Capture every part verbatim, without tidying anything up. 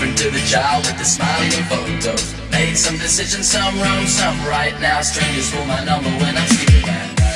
different to the child with the smiling photos. Made some decisions, some wrong, some right. Now strangers for my number when I'm sleeping at night.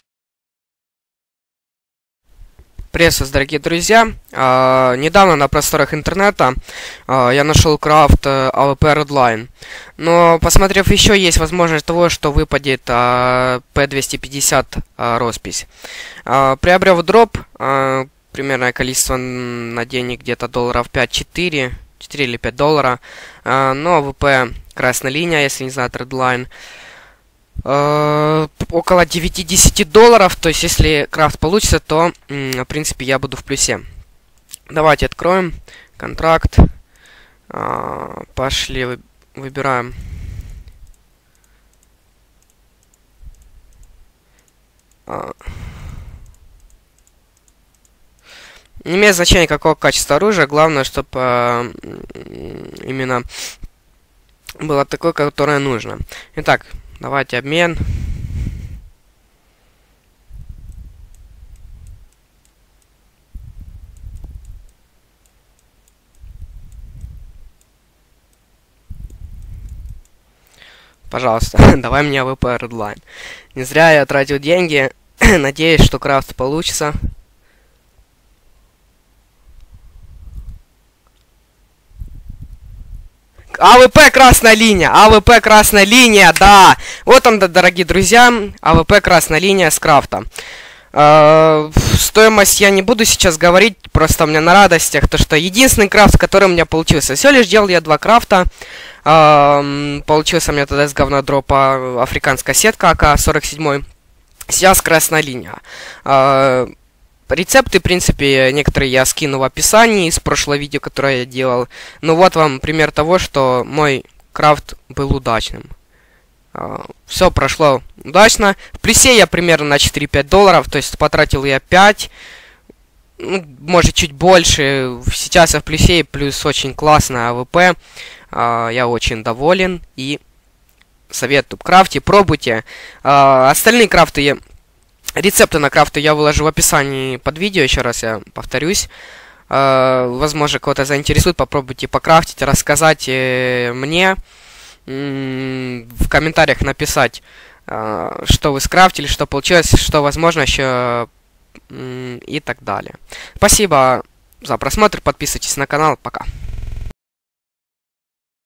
Приветствую вас, дорогие друзья. А, недавно на просторах интернета а, я нашел крафт а, эй ви пи Redline. Но посмотрев еще, есть возможность того, что выпадет а, пи двести пятьдесят а, роспись. А, приобрел дроп, а, примерное количество на денег где-то долларов пять-четыре, четыре или пять долларов. А, но эй ви пи красная линия, если не знают, Redline. Uh, около девять-десять долларов, то есть если крафт получится, то в принципе я буду в плюсе. Давайте откроем контракт. Uh, пошли, вы, выбираем. Uh. Не имеет значения, какого качества оружия, главное, чтобы uh, именно было такое, которое нужно. Итак, давайте обмен. Пожалуйста, давай мне эй ви пи Redline. Не зря я тратил деньги. Надеюсь, что крафт получится. эй ви пи красная линия, эй ви пи красная линия, да. Вот он, да, дорогие друзья, эй ви пи красная линия с крафта. Э, стоимость я не буду сейчас говорить, просто у меня на радостях, то что единственный крафт, который у меня получился. Всего лишь делал я два крафта. Э, получился у меня тогда с говнодропа африканская сетка а ка сорок семь. Сейчас красная линия. Э, Рецепты, в принципе, некоторые я скину в описании из прошлого видео, которое я делал. Ну вот вам пример того, что мой крафт был удачным. Все прошло удачно. В плюсе я примерно на четыре-пять долларов, то есть потратил я пять, ну, может чуть больше. Сейчас я в плюсе, плюс очень классная эй ви пи. Я очень доволен и советую. Крафте, пробуйте. Остальные крафты я... Рецепты на крафты я выложу в описании под видео, еще раз я повторюсь. Э, возможно, кого-то заинтересует, попробуйте покрафтить, рассказать э, мне, э, в комментариях написать, э, что вы скрафтили, что получилось, что возможно еще э, и так далее. Спасибо за просмотр, подписывайтесь на канал, пока.